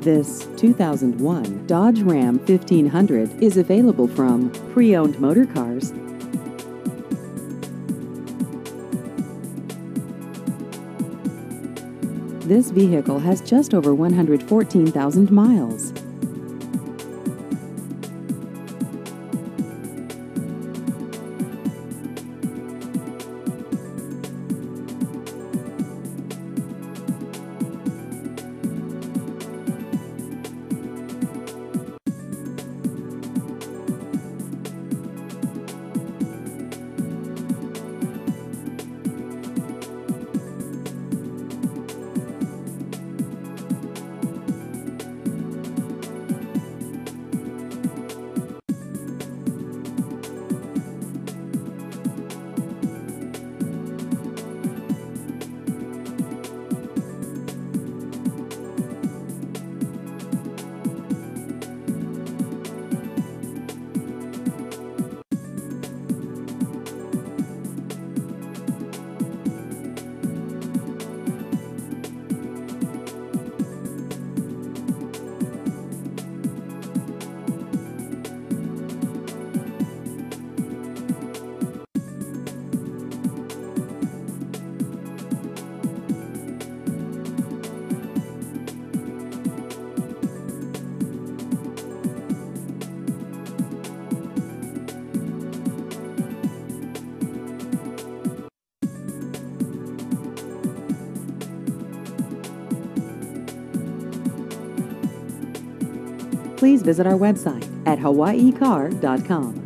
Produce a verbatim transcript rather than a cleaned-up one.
This two thousand one Dodge Ram fifteen hundred is available from Pre-Owned Motor Cars. This vehicle has just over one hundred fourteen thousand miles. Please visit our website at hawaii car dot com.